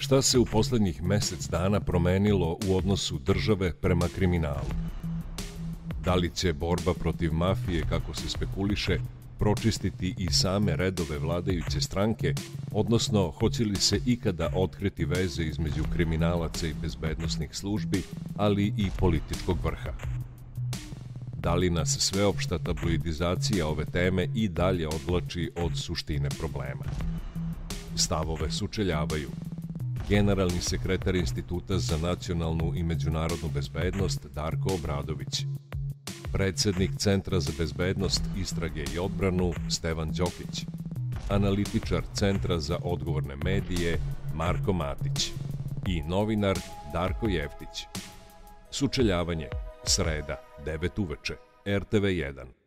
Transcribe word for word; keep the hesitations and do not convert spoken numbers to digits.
Šta se u poslednjih mesec dana promenilo u odnosu države prema kriminalu? Da li će borba protiv mafije, kako se spekuliše, pročistiti i same redove vladajuće stranke, odnosno hoće li se ikada otkriti veze između kriminalaca i bezbednosnih službi, ali i političkog vrha? Da li nas sveopšta tabloidizacija ove teme i dalje odvlači od suštine problema? Stavove sučeljavaju generalni sekretar Instituta za nacionalnu i međunarodnu bezbednost Darko Obradović, predsednik Centra za bezbednost, istrage i odbranu Stevan Đokić, analitičar Centra za odgovorne medije Marko Matić i novinar Darko Jeftić. Sučeljavanje, sreda, devet uveče, R T V jedan.